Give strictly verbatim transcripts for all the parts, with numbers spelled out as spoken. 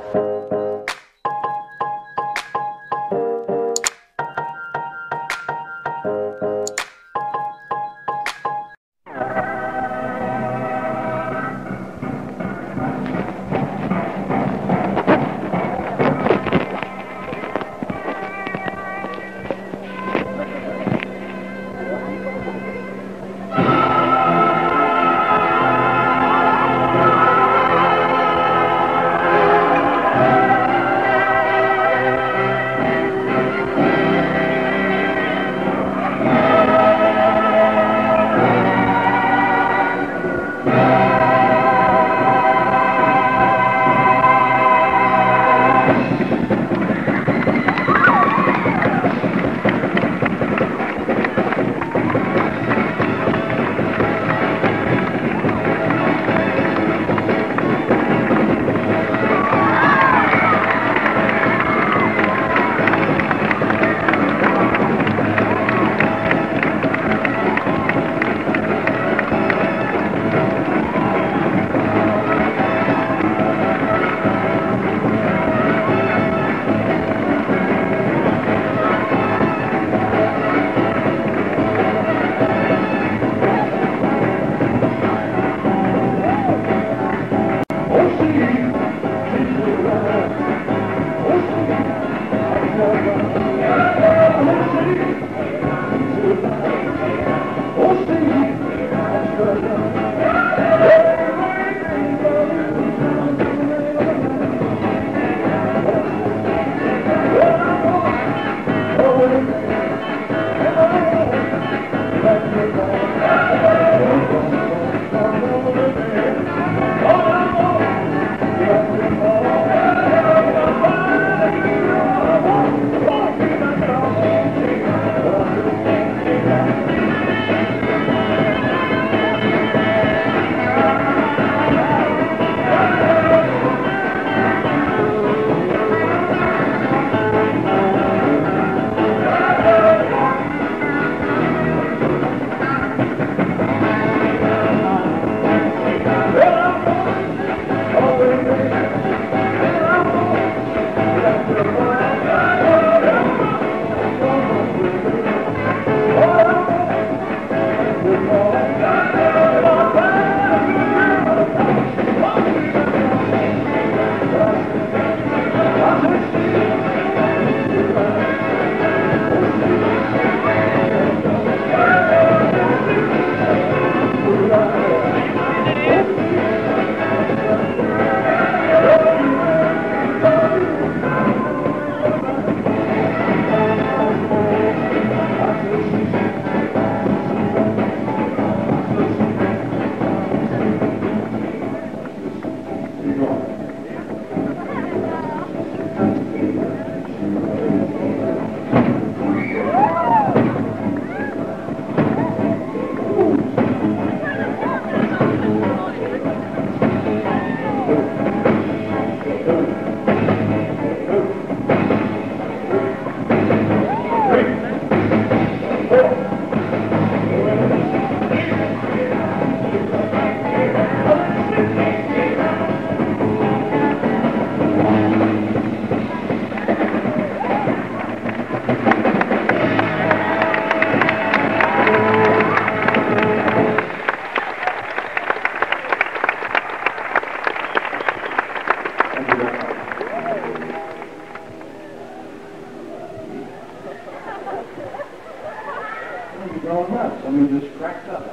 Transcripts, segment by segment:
Going nuts. I mean, just cracked up.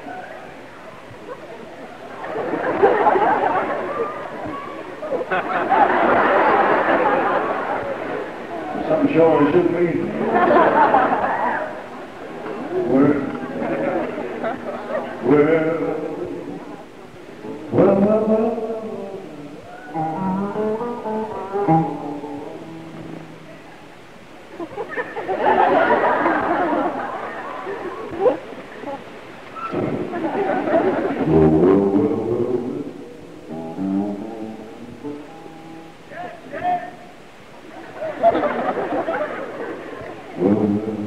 Something showing should be. Well, well, well, well, well. Well, well.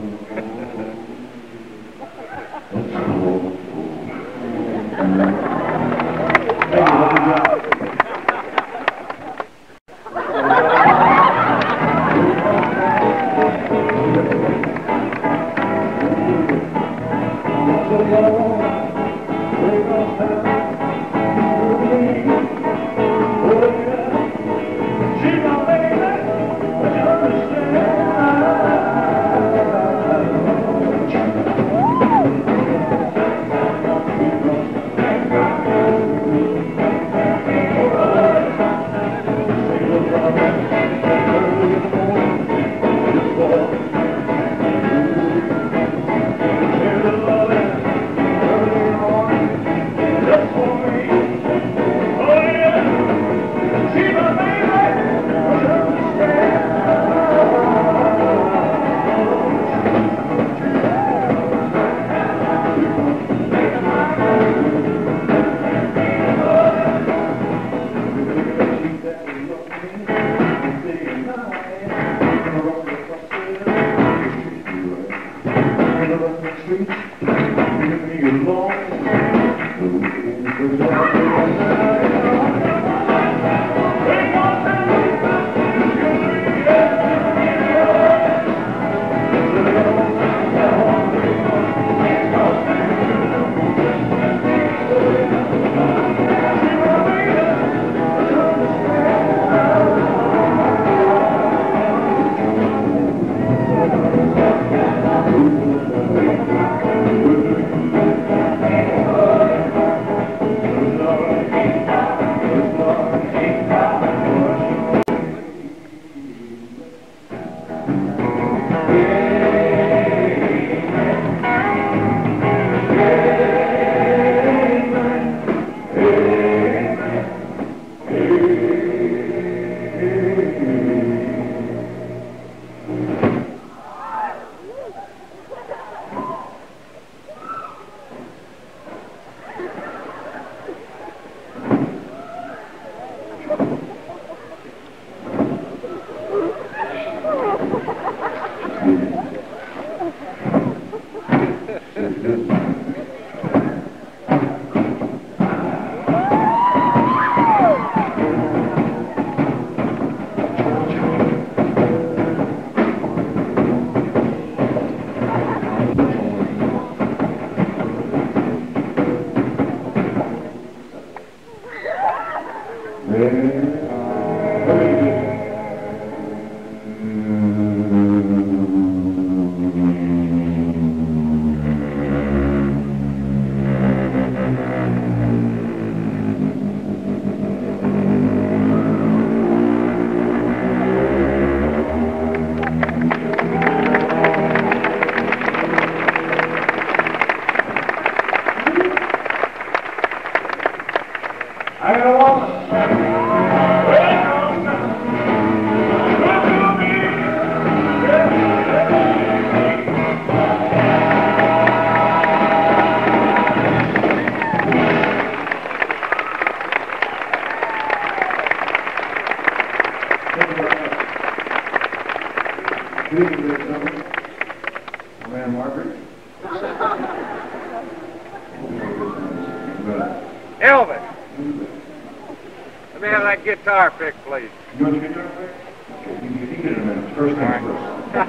Elvis, let me have that guitar pick, please. You want the guitar pick? Okay, you can get it in a minute. First thing first.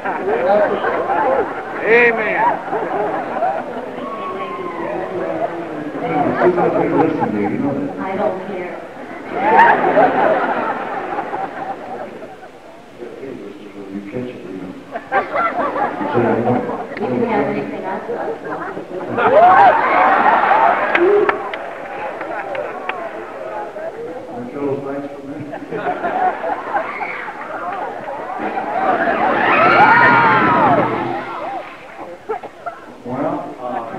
Amen. Listen to you, you know that. I don't care. You catch it, you know. You can have anything else. Want to kill those lights for a minute? Well, uh...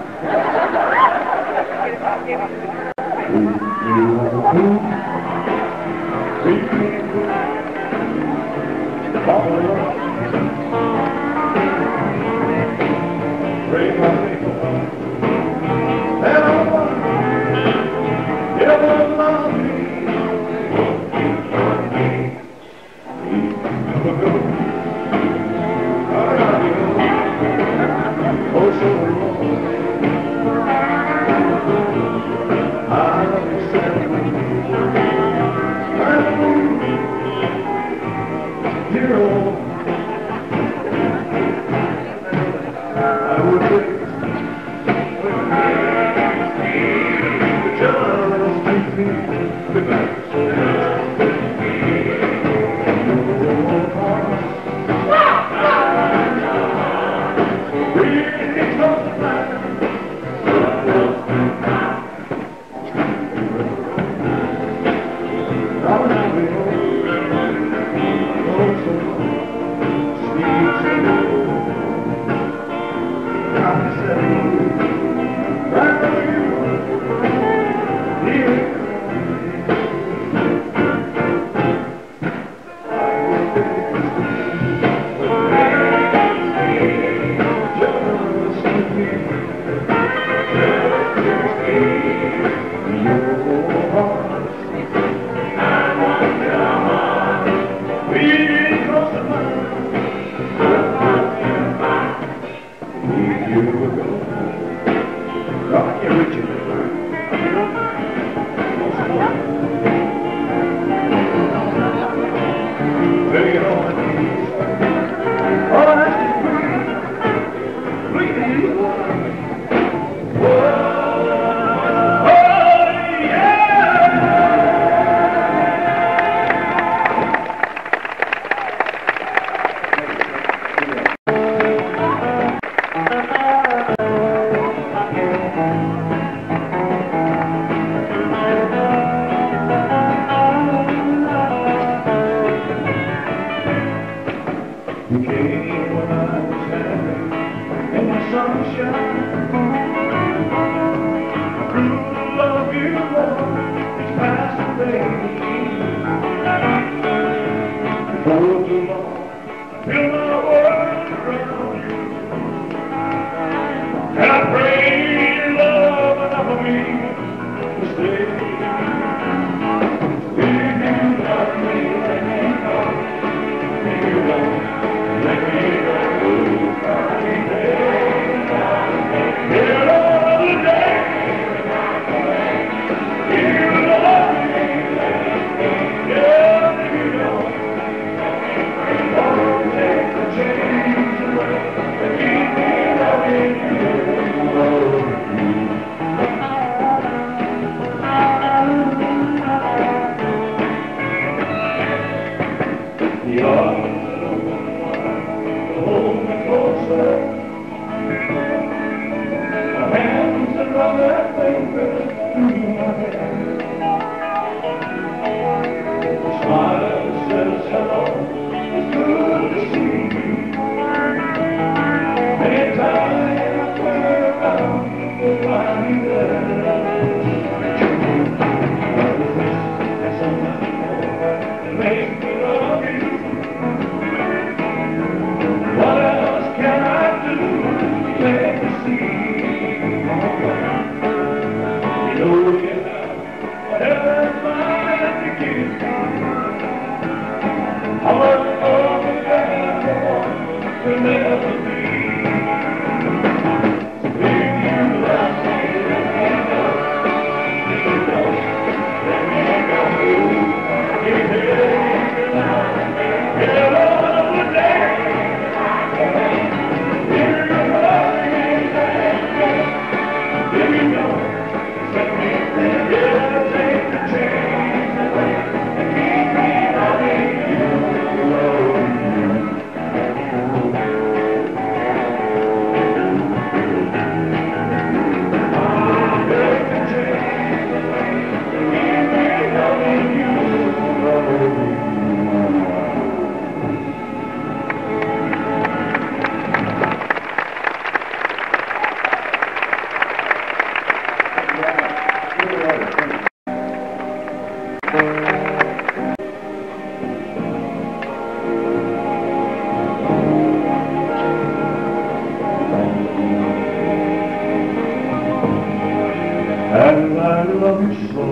And I love you so.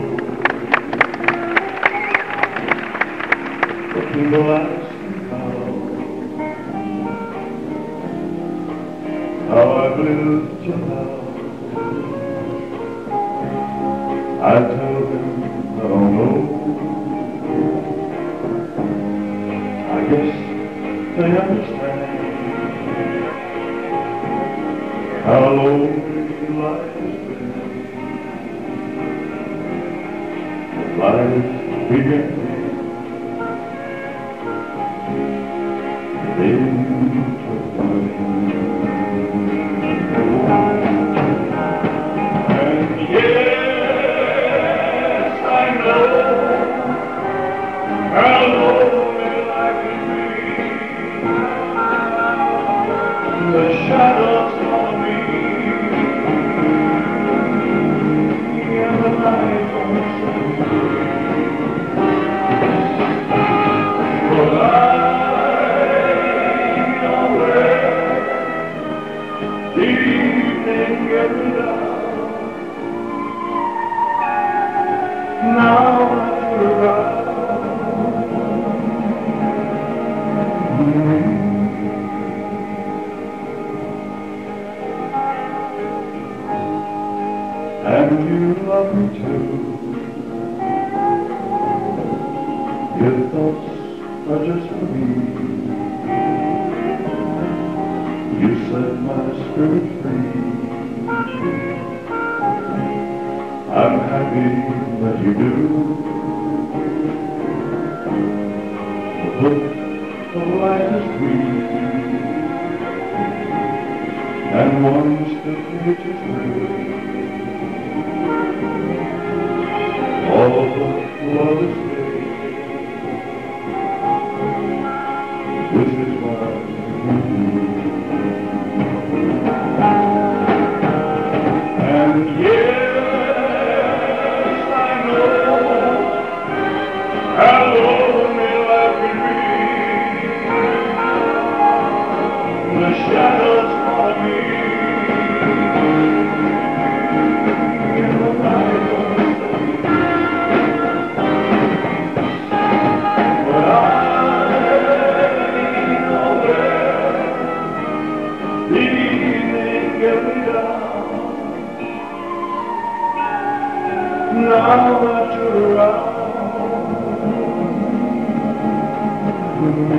The people ask me how, how I've lived till now. I tell them I don't know. I guess they understand how lonely life has been. Life began into mine. And yes, I know how lonely life can be. The shadows follow me, and the night won't sleep. But I know where the evening gets me down. Now I'm around. And you love me too. Your thoughts are just for me. You set my spirit free. I'm happy that you do. The book of life is sweet, and one still reaches through. All the love is great, which is why we do. And yes, I know how lonely life can be. The shadows follow me, and the night won't stay. But I know where the evening gets me down. Now that you're around with me.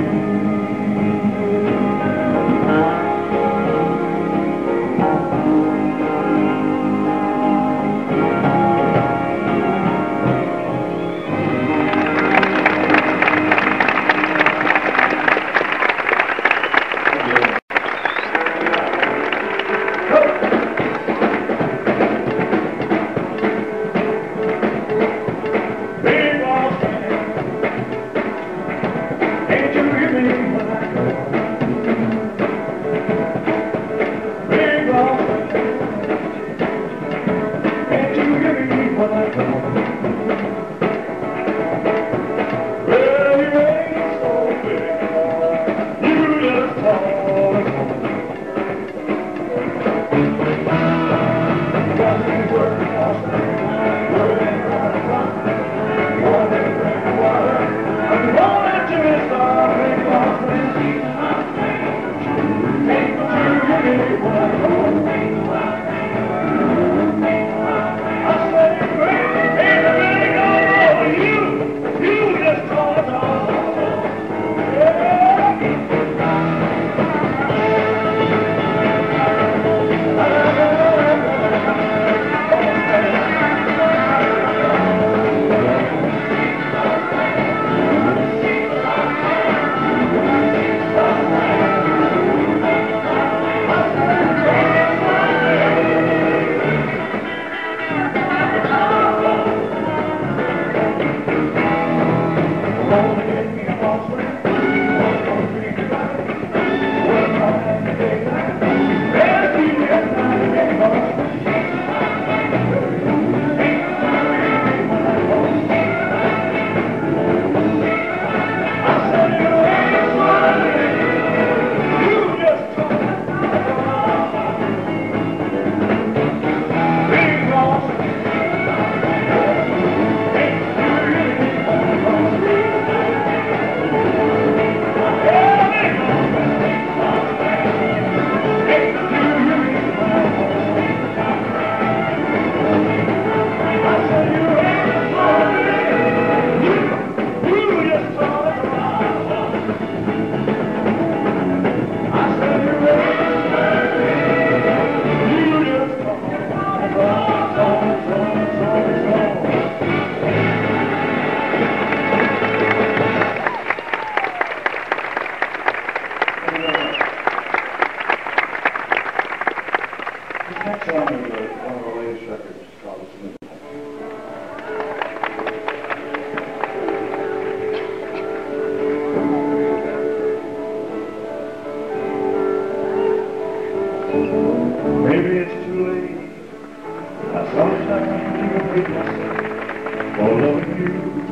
Maybe it's too late. I sometimes even hate myself for loving you.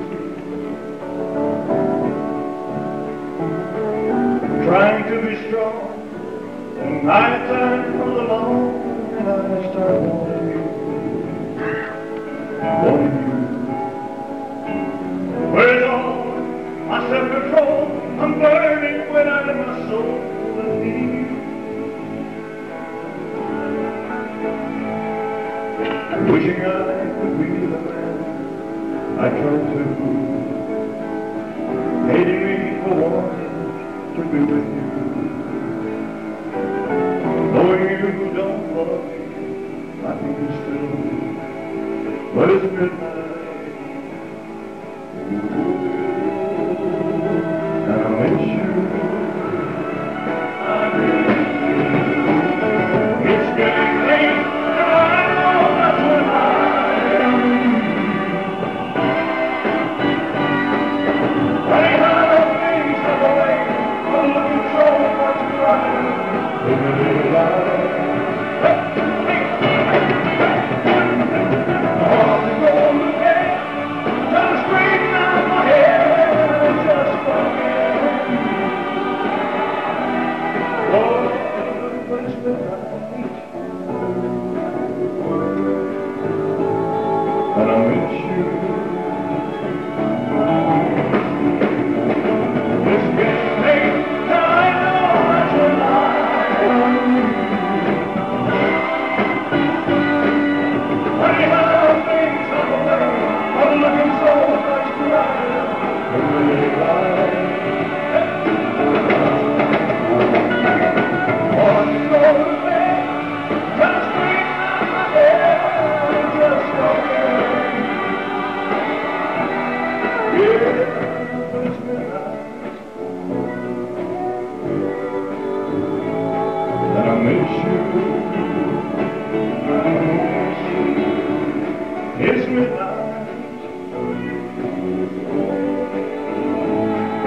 Trying to be strong, and night time comes along, and I start wanting you, wanting you. Where's all my self-control? I'm burning when I let my soul leave. Wishing I could be the man I turned to, hating me for wanting to be with you, knowing you don't love me, I think you still, but it's midnight, and I miss you. I miss you. It's getting late. And I miss you. It's getting late, and I know that's a lie. Funny how things are the way, I'm looking so much brighter. It's really right. On you go to bed, just bring out my head, just go. And I miss you. It's midnight.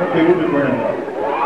Okay, we'll do Burning Love.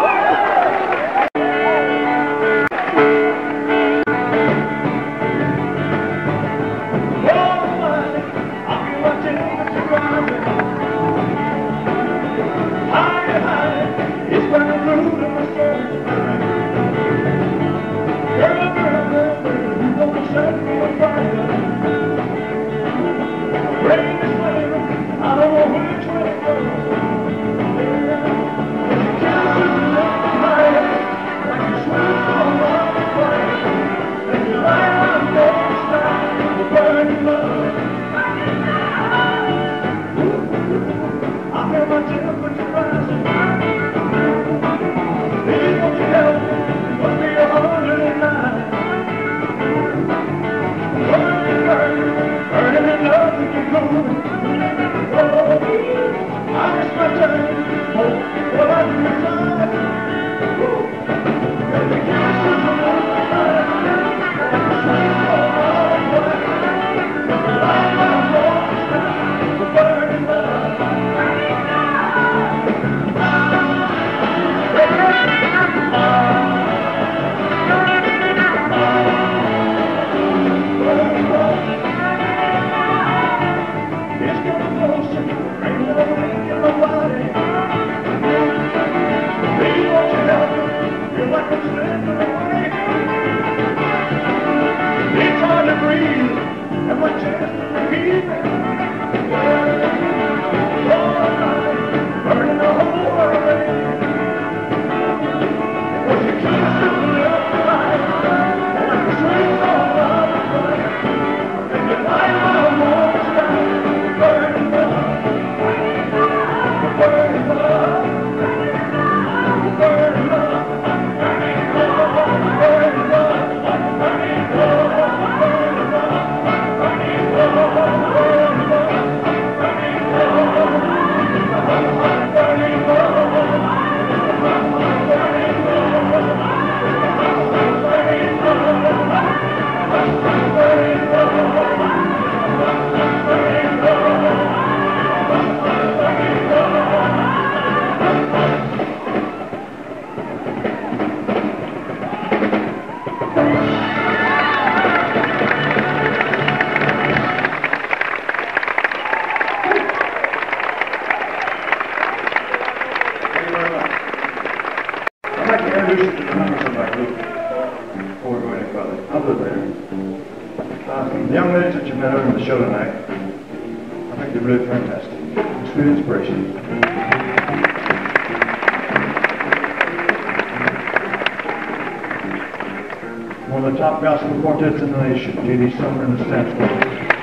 Quartets in the nation, J D Sumner and the Stansfield.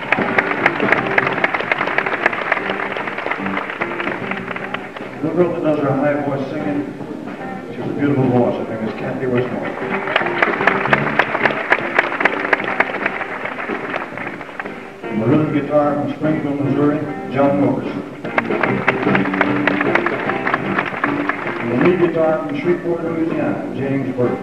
The girl that does her high voice singing, she has a beautiful voice. Her name is Kathy Westmore. And the rhythm guitar from Springfield, Missouri, John Morrison. And the lead guitar from Shreveport, Louisiana, James Burke.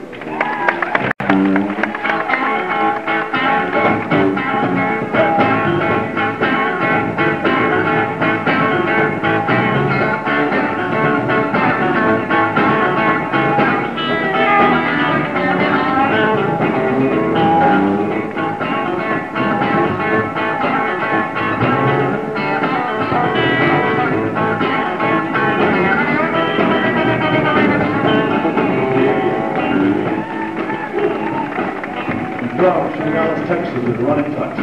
Texas is running touch.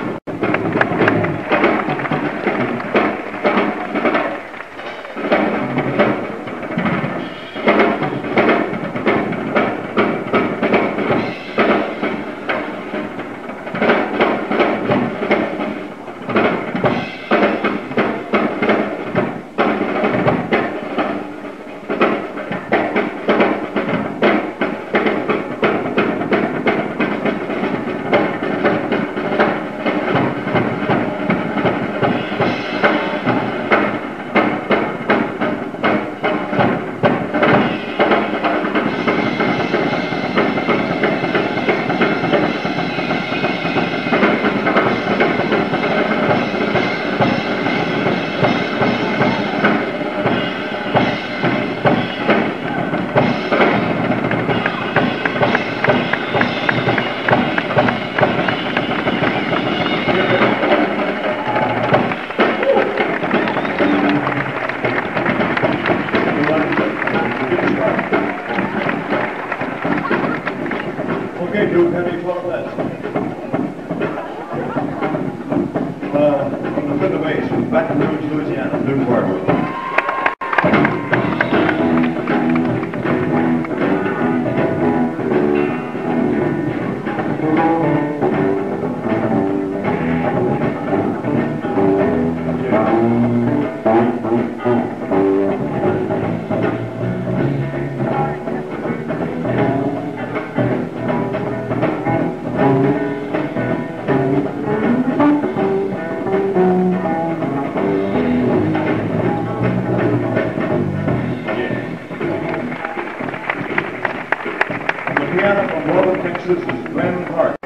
Texas is Glenn Hart.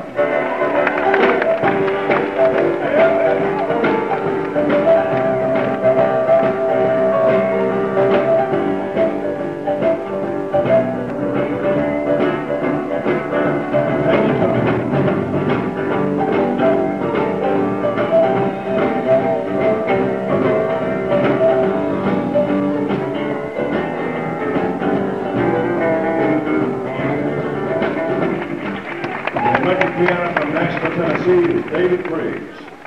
Piano from Nashville, Tennessee is David Briggs.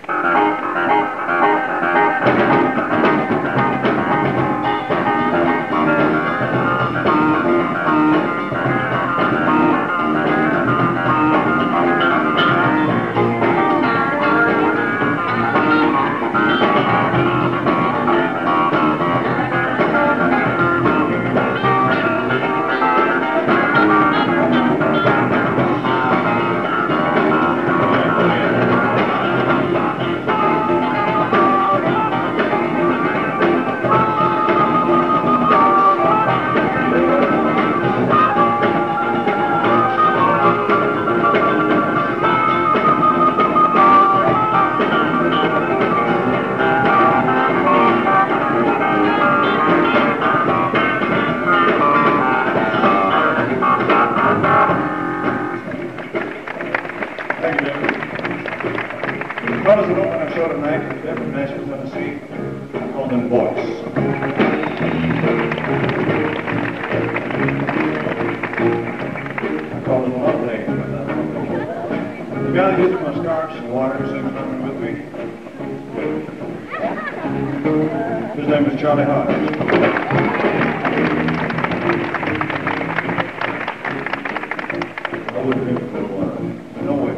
Brothers that open our show tonight, they're from Nashville, Tennessee. I call them Voice. I call them Love Day. The guy that used my scarves and water singing something with me. His name is Charlie Hodge. I wouldn't drink cold water. No way.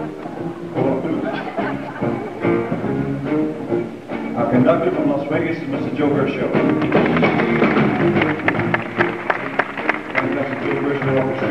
Our conductor from Las Vegas is Mister Joe Gershow. Conductor Joe Gershow also.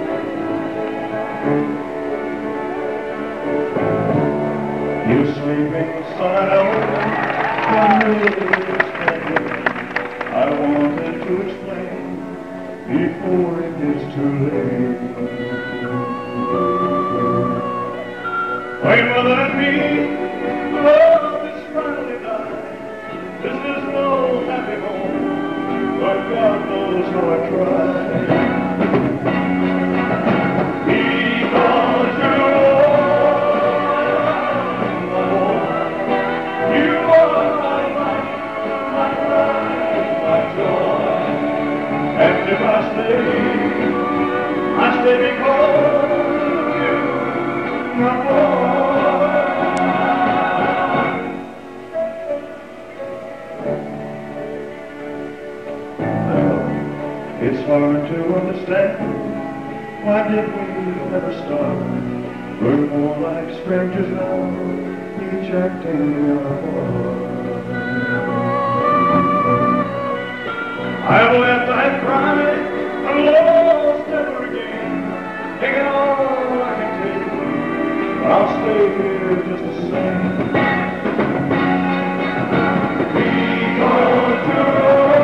You swing When mother and me, love is finally died. This is no happy home, but God knows how I tried. Because you're all, you are my life, my pride, my joy. And if I stay, I stay because of you, my boy. It's hard to understand, why did we never start? We're more like strangers now, each acting our part. I've laughed, I've cried, I've lost ever again, taking all I can take, but I'll stay here just the same. Because you're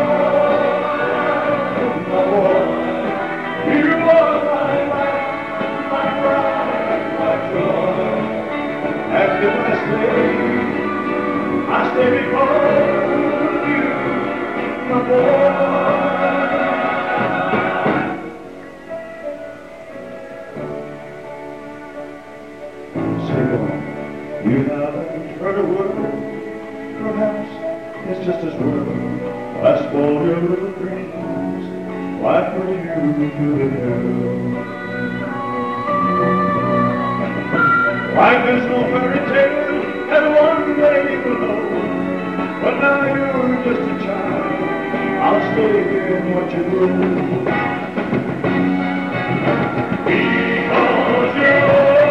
if I stay, I stay because of you, my boy. Say no, you haven't heard a word. Perhaps it's just as well. I spoiled your little dreams. Why put you to the hell? Life is no fairy tale, and one day you'll know. But now you're just a child, I'll stay here and watch you grow. Because you're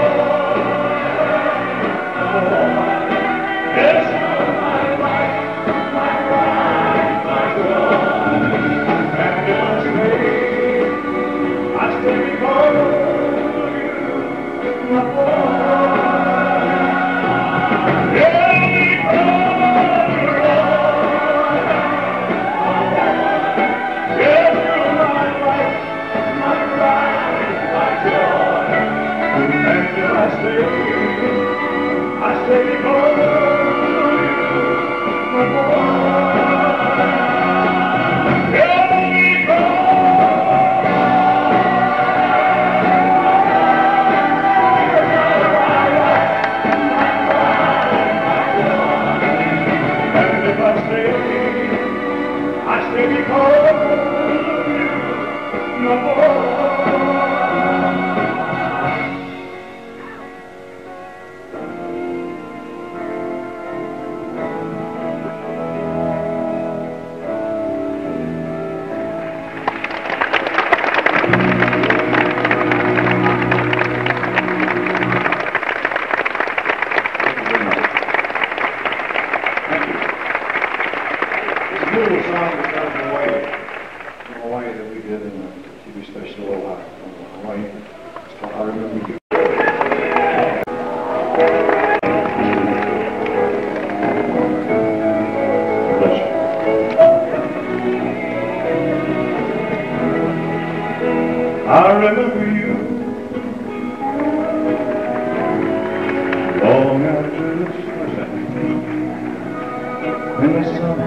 all, yes, you're my life, my pride, my joy. And if I stay, I stay because of you, my boy. I stay because of you, my boy. Yeah, and if I stay, I stay because of you, my boy. Little song that comes away from Hawaii that we did in a T V special a lot from Hawaii. It's called I Remember You. Pleasure. I remember you long after this in the summer.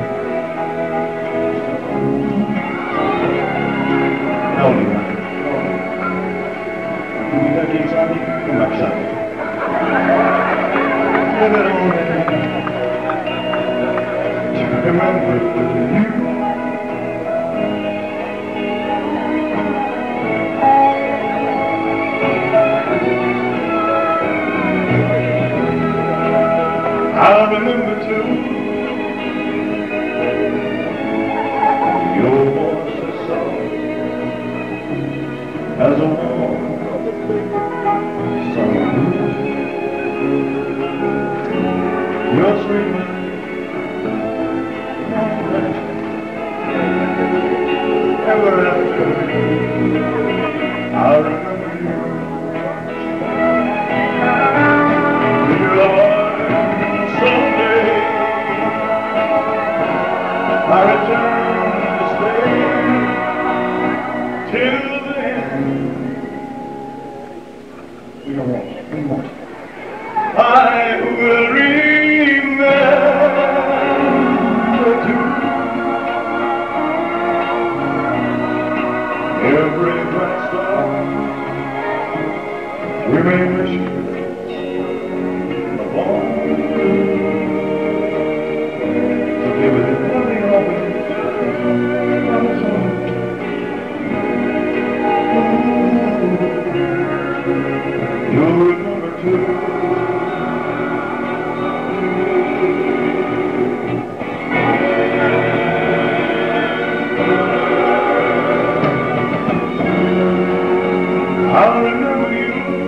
Remember you. I remember too your voice as soft as a warm summer breeze. Your sweet ever after. I remember you. Lord, someday I return to stay till the end. We don't want, we want. I will remember too every bright star we may wish upon. So give it money always on its own. You'll remember too I'll remember you.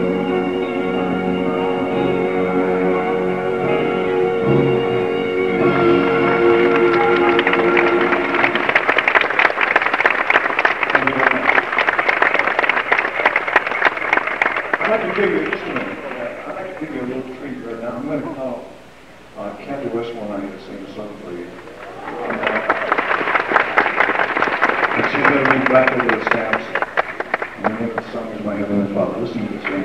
I'd like to give you, just a minute, I'd like to give you a little treat right now. I'm going to call uh, Kathy Westmore to sing a song for you. And she's going to read back over the stamps. And the name of the song is My Heavenly Father. Listen to this song.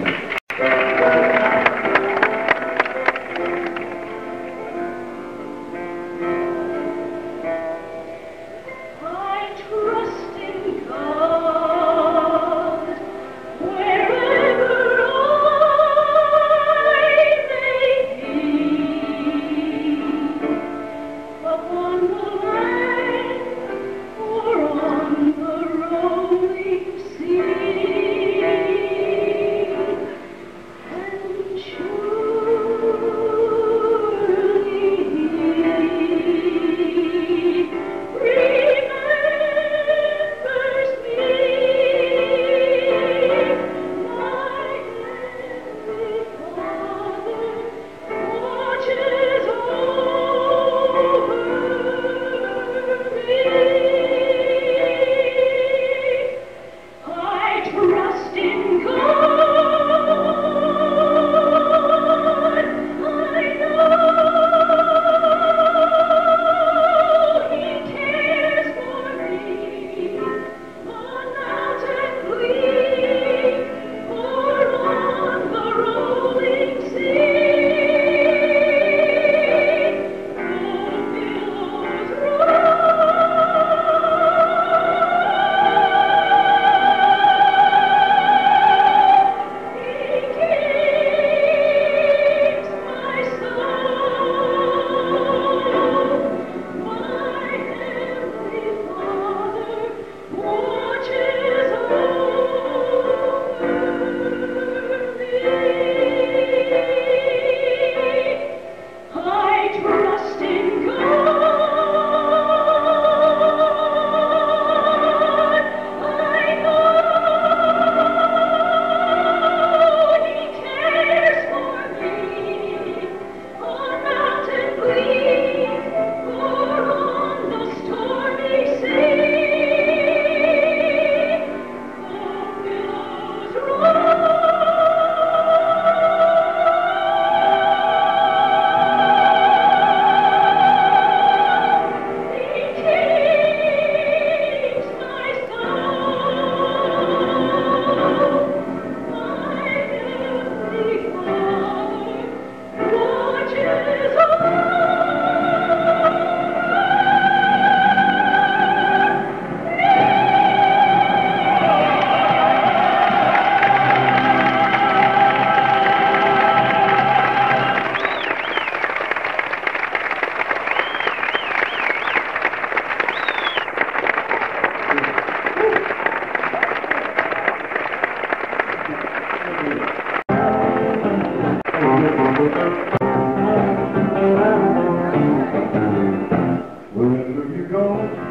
Wherever you go,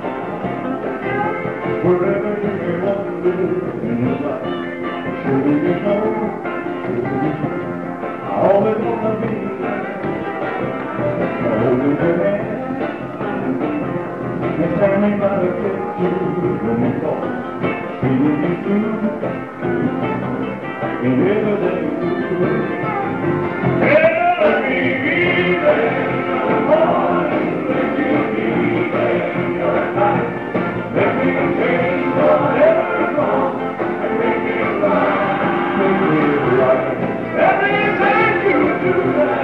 wherever you may want to live in your life, surely you know, surely you know, I always want to be there, holding your hand, and standing by the gate to when you call, seeing you through, in everything you do. Let me be there, morning, let you be there in your life. Let me change whatever's wrong and make it right, make it right. Everything you do.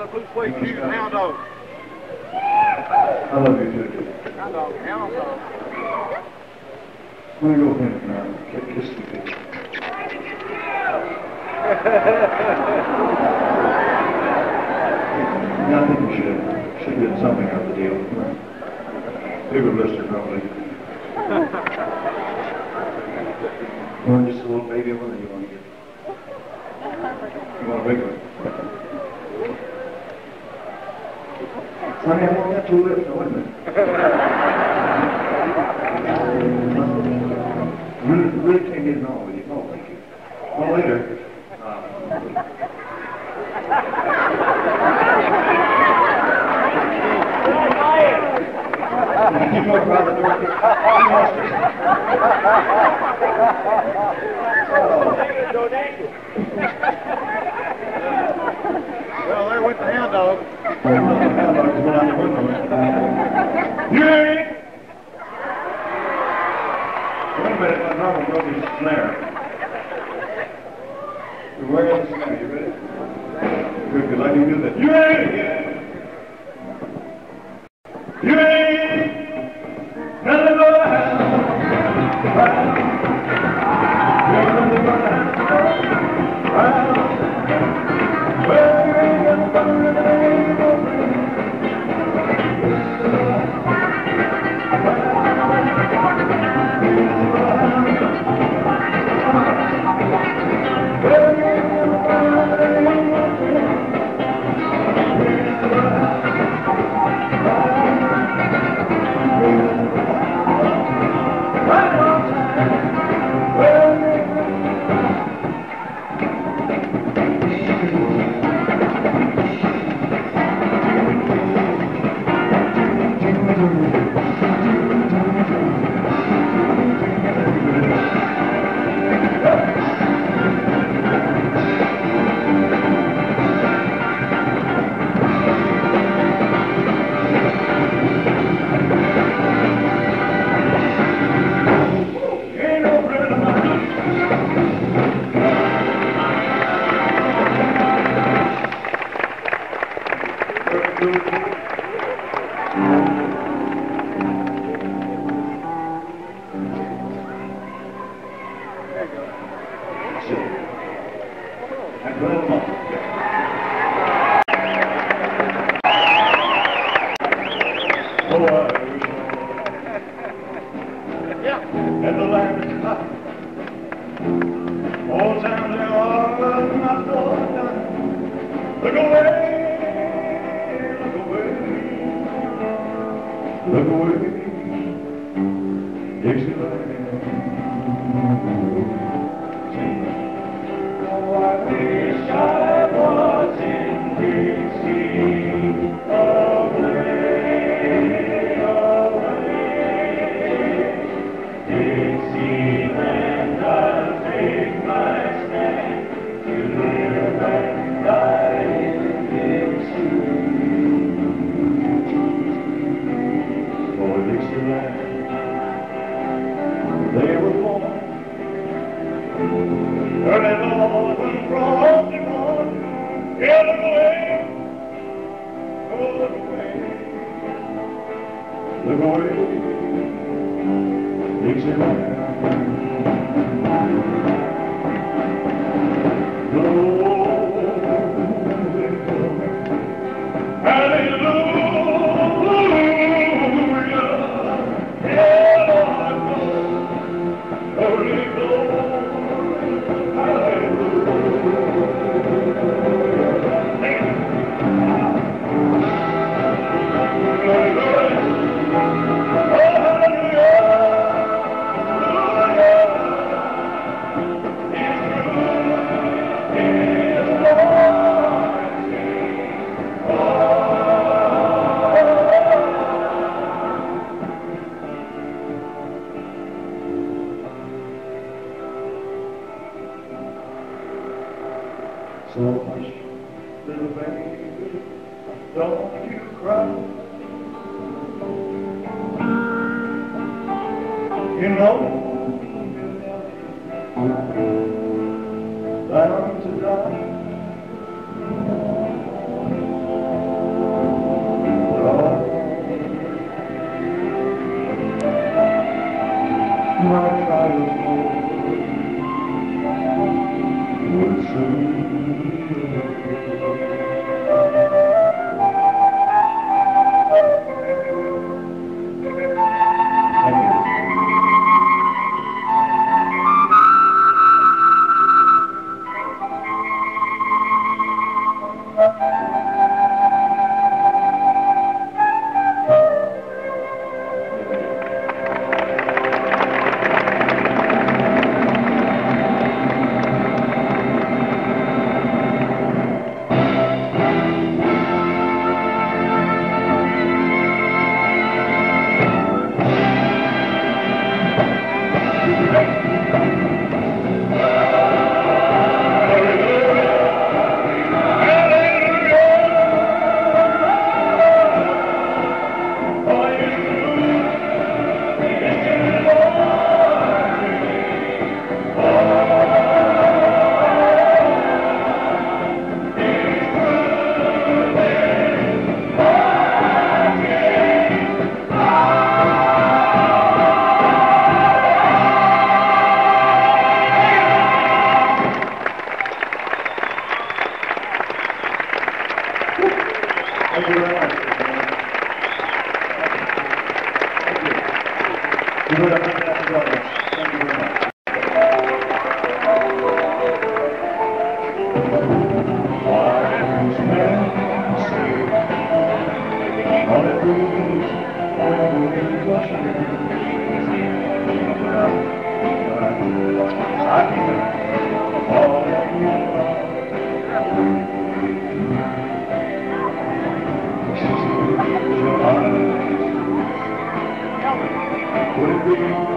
a blue suede shoes and hound dog. I love you too. Hound dog, hound dog. I'm gonna go finish now. Kiss the kid. Yeah, I think we should, should get something out of the deal. Bigger blister, probably. You want just a little baby one, or you want to get? You want a big one? Honey, I've only got two lips. Now, wait a minute. really, really can't get it on with you. Oh, thank you. Well, later. Uh, You know about the door. Well, there went the hound dog. You ready? Wait a minute, my mama broke his snare. You're wearing the snare, you ready? Good, because I can do that. You ready? Yeah. You ready? Now let's go round, round. Now let's go round, round. Well, we're gonna go round. And the land is hot. All times they are not done. Look away, look away, look away, Dixieland. Oh, I wish I was in Dixie, away, away, Dixieland, I'll take my stand to live and die in Dixie. For Dixieland, they were born, early morning from the morn. Yeah, look away, oh, look away, look away, Dixieland. So much, little baby, don't you cry. You know you're bound to die. Thank you very much. Thank you. You heard a fantastic audience. Thank you very much. Wise men say, on a cruise, over the ocean, I can all that you are. Your eyes, would it be